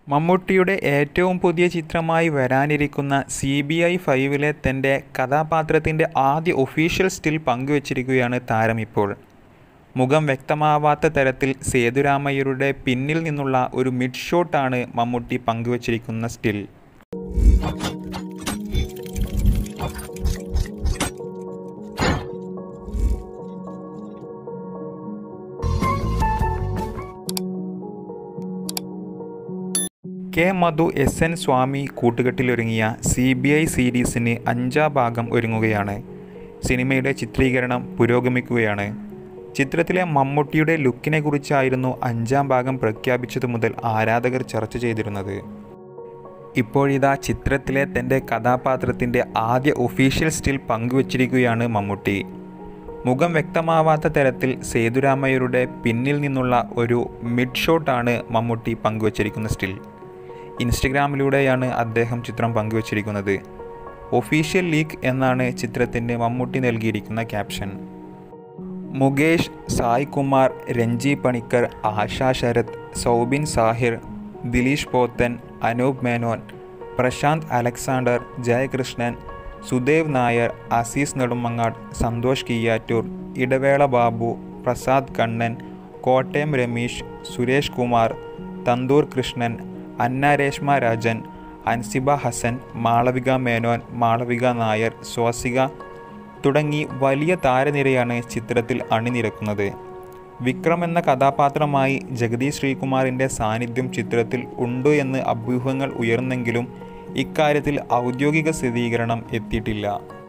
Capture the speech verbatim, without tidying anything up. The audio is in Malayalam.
മമ്മൂട്ടിയുടെ ഏറ്റവും പുതിയ ചിത്രമായി വരാനിരിക്കുന്ന സി ബി ഐ ഫൈവിലെ തൻ്റെ കഥാപാത്രത്തിൻ്റെ ആദ്യ ഒഫീഷ്യൽ സ്റ്റിൽ പങ്കുവച്ചിരിക്കുകയാണ് താരം ഇപ്പോൾ. മുഖം വ്യക്തമാവാത്ത തരത്തിൽ സേതുരാമയ്യരുടെ പിന്നിൽ നിന്നുള്ള ഒരു മിഡ് ഷോട്ടാണ് മമ്മൂട്ടി പങ്കുവച്ചിരിക്കുന്ന still. K Madhu S N Swami കൂട്ടുകെട്ടിലൊരുങ്ങിയ സി ബി ഐ സീരീസിന് അഞ്ചാം ഭാഗം ഒരുങ്ങുകയാണ്. സിനിമയുടെ ചിത്രീകരണം പുരോഗമിക്കുകയാണ്. ചിത്രത്തിലെ മമ്മൂട്ടിയുടെ ലുക്കിനെ കുറിച്ചായിരുന്നു അഞ്ചാം ഭാഗം പ്രഖ്യാപിച്ചതു മുതൽ ആരാധകർ ചർച്ച ചെയ്തിരുന്നത്. ഇപ്പോഴിതാ ചിത്രത്തിലെ തൻ്റെ കഥാപാത്രത്തിൻ്റെ ആദ്യ ഒഫീഷ്യൽ സ്റ്റിൽ പങ്കുവച്ചിരിക്കുകയാണ് മമ്മൂട്ടി. മുഖം വ്യക്തമാവാത്ത തരത്തിൽ സേതുരാമയ്യരുടെ പിന്നിൽ നിന്നുള്ള ഒരു മിഡ് ഷോട്ടാണ് മമ്മൂട്ടി പങ്കുവച്ചിരിക്കുന്ന സ്റ്റിൽ. ഇൻസ്റ്റഗ്രാമിലൂടെയാണ് അദ്ദേഹം ചിത്രം പങ്കുവച്ചിരിക്കുന്നത്. ഒഫീഷ്യൽ ലീക്ക് എന്നാണ് ചിത്രത്തിന് മമ്മൂട്ടി നൽകിയിരിക്കുന്ന ക്യാപ്ഷൻ. മുകേഷ്, സായ് കുമാർ, രഞ്ജി പണിക്കർ, ആശാ ശരത്, സൗബിൻ സാഹിർ, ദിലീഷ് പോത്തൻ, അനൂപ് മേനോൻ, പ്രശാന്ത് അലക്സാണ്ടർ, ജയകൃഷ്ണൻ, സുദേവ് നായർ, അസീസ് നെടുമങ്ങാട്, സന്തോഷ് കിയ്യാറ്റൂർ, ഇടവേള ബാബു, പ്രസാദ് കണ്ണൻ, കോട്ടയം രമേശ്, സുരേഷ് കുമാർ, തന്തൂർ കൃഷ്ണൻ, അന്ന രേഷ്മ രാജൻ, അൻസിബ ഹസൻ, മാളവിക മേനോൻ, മാളവിക നായർ, സ്വാസിക തുടങ്ങി വലിയ താരനിരയാണ് ചിത്രത്തിൽ അണിനിരക്കുന്നത്. വിക്രം എന്ന കഥാപാത്രമായി ജഗതി ശ്രീകുമാറിൻ്റെ സാന്നിധ്യം ചിത്രത്തിൽ ഉണ്ട് എന്ന് അഭ്യൂഹങ്ങൾ ഉയർന്നെങ്കിലും ഇക്കാര്യത്തിൽ ഔദ്യോഗിക സ്ഥിരീകരണം എത്തിയിട്ടില്ല.